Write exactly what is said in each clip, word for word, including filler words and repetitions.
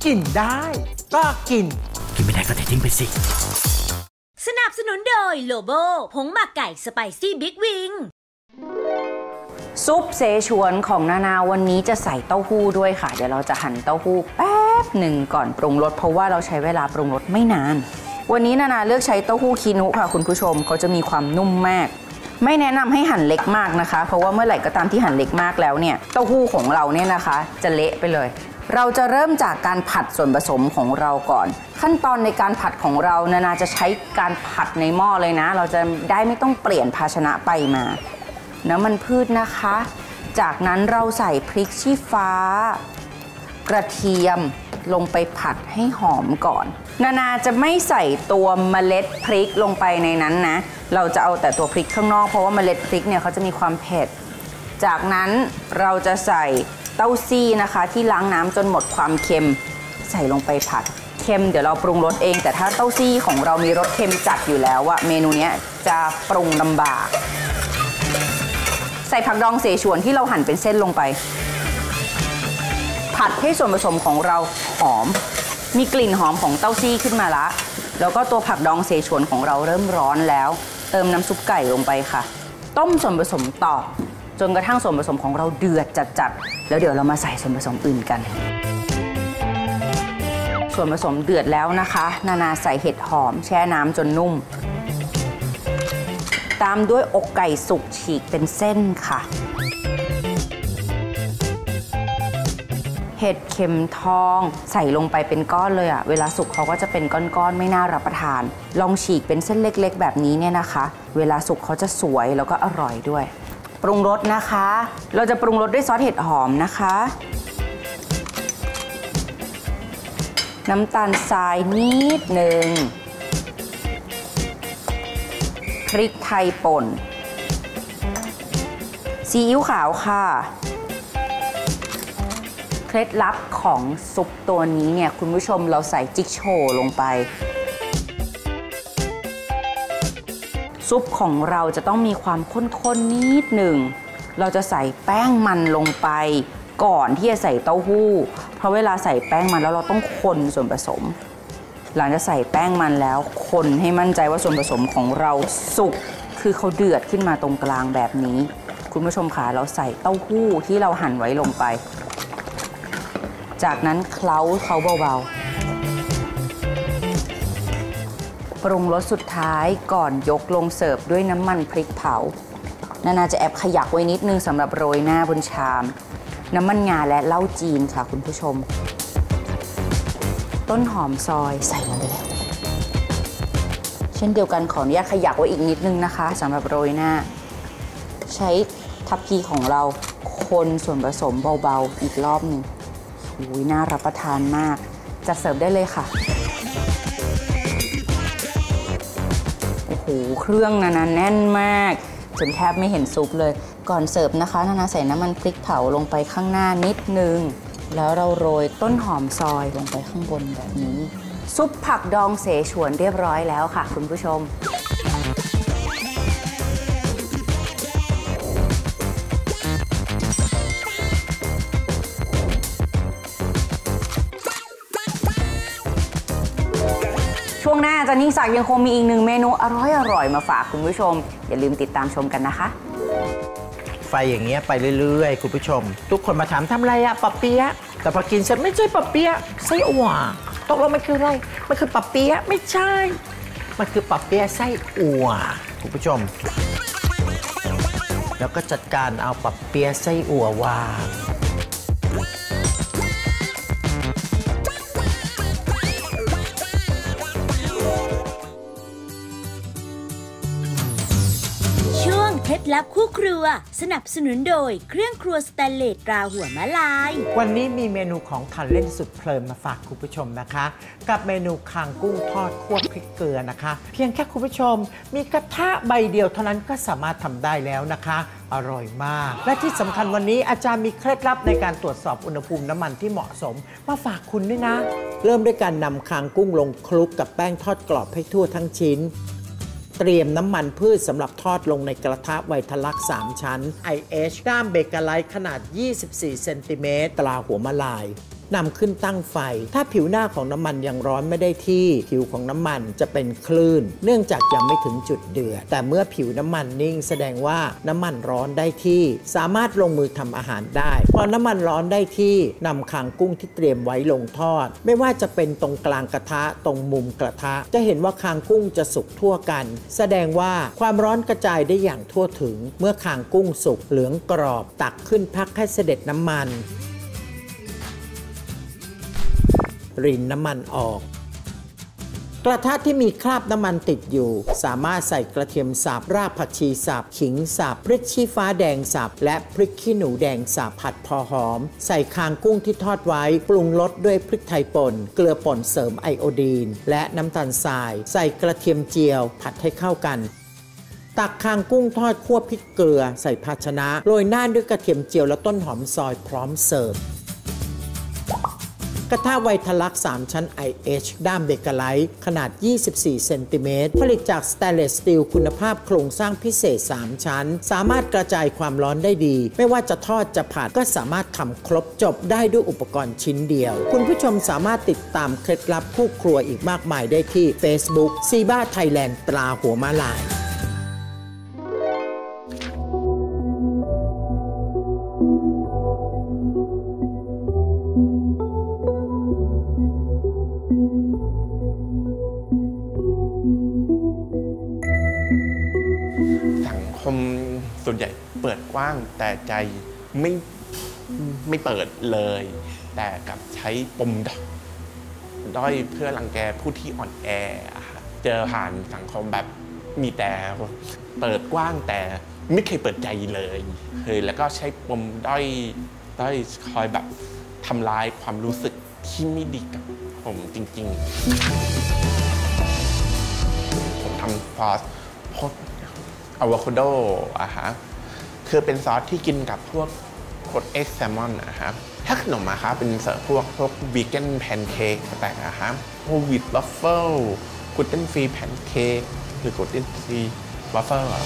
กินได้ก็กินกินไม่ได้ก็ทิ้งไปสิสนับสนุนโดยโลโบผงหมักไก่สไปซี่บิ๊กวิงซุปเสฉวนของนานาวันนี้จะใส่เต้าหู้ด้วยค่ะเดี๋ยวเราจะหั่นเต้าหู้แป๊บหนึ่งก่อนปรุงรสเพราะว่าเราใช้เวลาปรุงรสไม่นานวันนี้นานาเลือกใช้เต้าหู้คีนุค่ะคุณผู้ชมเขาจะมีความนุ่มมากไม่แนะนำให้หั่นเล็กมากนะคะเพราะว่าเมื่อไหร่ก็ตามที่หั่นเล็กมากแล้วเนี่ยเต้าหู้ของเราเนี่ยนะคะจะเละไปเลยเราจะเริ่มจากการผัดส่วนผสมของเราก่อนขั้นตอนในการผัดของเรานานาจะใช้การผัดในหม้อเลยนะเราจะได้ไม่ต้องเปลี่ยนภาชนะไปมาน้ำมันพืชนะคะจากนั้นเราใส่พริกชี้ฟ้ากระเทียมลงไปผัดให้หอมก่อนนานาจะไม่ใส่ตัวเมล็ดพริกลงไปในนั้นนะเราจะเอาแต่ตัวพริกข้างนอกเพราะว่าเมล็ดพริกเนี่ยเขาจะมีความเผ็ดจากนั้นเราจะใส่เต้าซี่นะคะที่ล้างน้ำจนหมดความเค็มใส่ลงไปผัดเค็มเดี๋ยวเราปรุงรสเองแต่ถ้าเต้าซี่ของเรามีรสเค็มจัดอยู่แล้วอะเมนูนี้จะปรุงลำบากใส่ผักดองเสฉวนที่เราหั่นเป็นเส้นลงไปผัดให้ส่วนผสมของเราหอมมีกลิ่นหอมของเต้าซี่ขึ้นมาละแล้วก็ตัวผักดองเสฉวนของเราเริ่มร้อนแล้วเติมน้ำซุปไก่ลงไปค่ะต้มส่วนผสมต่อจนกระทั่งส่วนผสมของเราเดือดจัดๆแล้วเดี๋ยวเรามาใส่ส่วนผสมอื่นกันส่วนผสมเดือดแล้วนะคะนานาใส่เห็ดหอมแช่น้ำจนนุ่มตามด้วยอกไก่สุกฉีกเป็นเส้นค่ะเห็ดเข็มทองใส่ลงไปเป็นก้อนเลยอะเวลาสุกเขาก็จะเป็นก้อนๆไม่น่ารับประทานลองฉีกเป็นเส้นเล็กๆแบบนี้เนี่ยนะคะเวลาสุกเขาจะสวยแล้วก็อร่อยด้วยปรุงรสนะคะเราจะปรุงรสด้วยซอสเห็ดหอมนะคะน้ำตาลทรายนิดหนึ่งพริกไทยป่นซีอิ๊วขาวค่ะเคล็ดลับของซุปตัวนี้เนี่ยคุณผู้ชมเราใส่จิ๊กโชว์ลงไปซุปของเราจะต้องมีความข้นๆนิดหนึ่งเราจะใส่แป้งมันลงไปก่อนที่จะใส่เต้าหู้เพราะเวลาใส่แป้งมันแล้วเราต้องคนส่วนผสมหลังจากใส่แป้งมันแล้วคนให้มั่นใจว่าส่วนผสมของเราสุกคือเขาเดือดขึ้นมาตรงกลางแบบนี้คุณผู้ชมค่ะเราใส่เต้าหู้ที่เราหั่นไว้ลงไปจากนั้นเคล้าเขาเบาๆปรุงรสสุดท้ายก่อนยกลงเสิร์ฟด้วยน้ำมันพริกเผานานาจะแอบขยักไว้นิดนึงสำหรับโรยหน้าบนชามน้ำมันงาและเหล้าจีนค่ะคุณผู้ชมต้นหอมซอยใส่ลงไปเลยเช่นเดียวกันขออนุญาตขยักไว้อีกนิดนึงนะคะสำหรับโรยหน้าใช้ทัพพีของเราคนส่วนผสมเบาๆอีกรอบหนึ่งอุ้ยน่ารับประทานมากจัดเสิร์ฟได้เลยค่ะโอ้โหเครื่องนานาแน่นมากจนแทบไม่เห็นซุปเลยก่อนเสิร์ฟนะคะนานาใส่น้ำมันพริกเผาลงไปข้างหน้านิดนึงแล้วเราโรยต้นหอมซอยลงไปข้างบนแบบนี้ซุปผักดองเสฉวนเรียบร้อยแล้วค่ะคุณผู้ชมช่วงหน้าจันยิ่งศักดิ์ยังคงมีอีกหนึ่งเมนูอร่อยๆมาฝากคุณผู้ชมอย่าลืมติดตามชมกันนะคะไฟอย่างเงี้ยไปเรื่อยๆคุณผู้ชมทุกคนมาถามทำอะไรอะปะเปี๊ยะแต่พอกินเสร็จไม่ใช่ปะเปี๊ยะไส้อั่วตกลงมันคืออะไรมันคือปะเปี๊ยะไม่ใช่มันคือปะเปี๊ยะไส้อั่วคุณผู้ชมแล้วก็จัดการเอาปะเปี๊ยะไส้อั่ววางเคล็ดลับคู่ครัวสนับสนุนโดยเครื่องครัวสแตนเลสตราหัวมะลายวันนี้มีเมนูของทานเล่นสุดเพลินมาฝากคุณผู้ชมนะคะกับเมนูคางกุ้งทอดคั่วพริกเกลือนะคะเพียงแค่คุณผู้ชมมีกระทะใบเดียวเท่านั้นก็สามารถทำได้แล้วนะคะอร่อยมากและที่สำคัญวันนี้อาจารย์มีเคล็ดลับในการตรวจสอบอุณหภูมิน้ำมันที่เหมาะสมมาฝากคุณด้วยนะเริ่มด้วยการนำคางกุ้งลงคลุกกับแป้งทอดกรอบให้ทั่วทั้งชิ้นเตรียมน้ำมันพืชสำหรับทอดลงในกระทะไวทลักสามชั้น ไอ เอช ด้ามเบเกอร์ไลท์ขนาดยี่สิบสี่เซนติเมตรตราหัวมะลายนำขึ้นตั้งไฟถ้าผิวหน้าของน้ำมันยังร้อนไม่ได้ที่ผิวของน้ำมันจะเป็นคลื่นเนื่องจากยังไม่ถึงจุดเดือดแต่เมื่อผิวน้ำมันนิ่งแสดงว่าน้ำมันร้อนได้ที่สามารถลงมือทำอาหารได้พอน้ำมันร้อนได้ที่นำคางกุ้งที่เตรียมไว้ลงทอดไม่ว่าจะเป็นตรงกลางกระทะตรงมุมกระทะจะเห็นว่าคางกุ้งจะสุกทั่วกันแสดงว่าความร้อนกระจายได้อย่างทั่วถึงเมื่อคางกุ้งสุกเหลืองกรอบตักขึ้นพักให้เสด็จน้ำมันรินน้ำมันออกกระทะที่มีคราบน้ำมันติดอยู่สามารถใส่กระเทียมสับรากผักชีสับขิงสับพริกชี้ฟ้าแดงสับและพริกขี้หนูแดงสับผัดพอหอมใส่คางกุ้งที่ทอดไว้ปรุงรสด้วยพริกไทยป่นเกลือป่นเสริมไอโอดีนและน้ำตาลทรายใส่กระเทียมเจียวผัดให้เข้ากันตักคางกุ้งทอดคั่วพริกเกลือใส่ภาชนะโรยหน้าด้วยกระเทียมเจียวและต้นหอมซอยพร้อมเสิร์ฟกระทะไวทลักสามชั้น ไอ เอช ด้ามเบเกอร์ไลท์ขนาดยี่สิบสี่เซนติเมตรผลิตจากสแตนเลสสตีลคุณภาพโครงสร้างพิเศษสามชั้นสามารถกระจายความร้อนได้ดีไม่ว่าจะทอดจะผัดก็สามารถทำครบจบได้ด้วยอุปกรณ์ชิ้นเดียวคุณผู้ชมสามารถติดตามเคล็ดลับคู่ครัวอีกมากมายได้ที่ Facebook ซีบ้าไทยแลนด์ตราหัวม้าลายส่วนใหญ่เปิดกว้างแต่ใจไม่ไม่เปิดเลยแต่กับใช้ปมด้อยเพื่อรังแกผู้ที่อ่อนแอเจอผ่านสังคมแบบมีแต่เปิดกว้างแต่ไม่เคยเปิดใจเลยเคยแล้วก็ใช้ปมด้อยด้อยคอยแบบทำลายความรู้สึกที่ไม่ดีกับผมจริงๆผมทำซอสพดอะโวคาโดอะฮะคือเป็นซอสที่กินกับพวกโคดเอ็กแซลมอนอะครับถ้าขนมอะครับเป็นเสิร์ฟพวกพวกวีแกนแพนเค้กแต่อะครับพวกวิดวัฟเฟิลกลูเตนฟรีแพนเค้กหรือกลูเตนฟรีวัฟเฟิล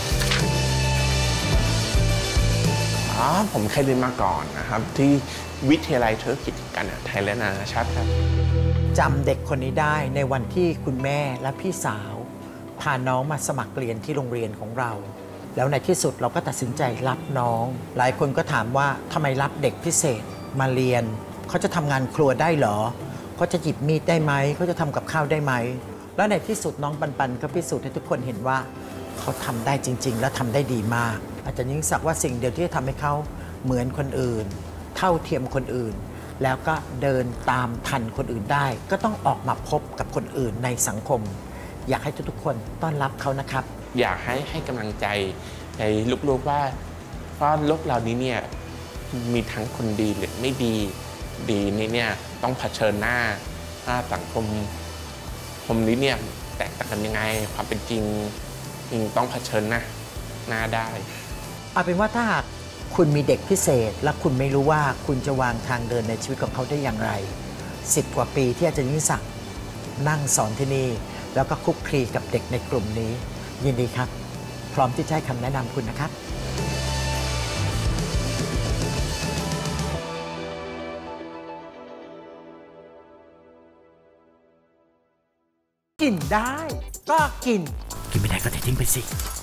อ๋อผมเคยเรียนมาก่อนนะครับที่วิทยาลัยธุรกิจการไทยและนานาชาติครับจำเด็กคนนี้ได้ในวันที่คุณแม่และพี่สาวพาน้องมาสมัครเรียนที่โรงเรียนของเราแล้วในที่สุดเราก็ตัดสินใจรับน้องหลายคนก็ถามว่าทำไมรับเด็กพิเศษมาเรียนเขาจะทำงานครัวได้เหรอเขาจะหยิบมีดได้ไหมเขาจะทำกับข้าวได้ไหมแล้วในที่สุดน้องปันปันก็พิสูจน์ให้ทุกคนเห็นว่าเขาทำได้จริงๆและทำได้ดีมากอาจารย์ยิ่งศักดิ์ว่าสิ่งเดียวที่จะทำให้เขาเหมือนคนอื่นเท่าเทียมคนอื่นแล้วก็เดินตามทันคนอื่นได้ก็ต้องออกมาพบกับคนอื่นในสังคมอยากให้ทุกๆคนต้อนรับเขานะครับอยากให้ให้กำลังใจในลูกๆว่าเพราะโลกเรานี้เนี่ยมีทั้งคนดีหรือไม่ดีดีนี่เนี่ยต้องเผชิญหน้าสังคมคมนี้เนี่ยแตกต่างกันยังไงความเป็นจริงต้องเผชิญหน้าหน้าได้เอาเป็นว่าถ้าหากคุณมีเด็กพิเศษและคุณไม่รู้ว่าคุณจะวางทางเดินในชีวิตของเขาได้อย่างไรสิบกว่าปีที่อาจารย์ยิ่งศักดิ์นั่งสอนที่นี่แล้วก็คลุกคลีกับเด็กในกลุ่มนี้ยินดีครับพร้อมที่จะให้คำแนะนำคุณนะครับกินได้ก็กินกินไม่ได้ก็ทิ้งไปสิ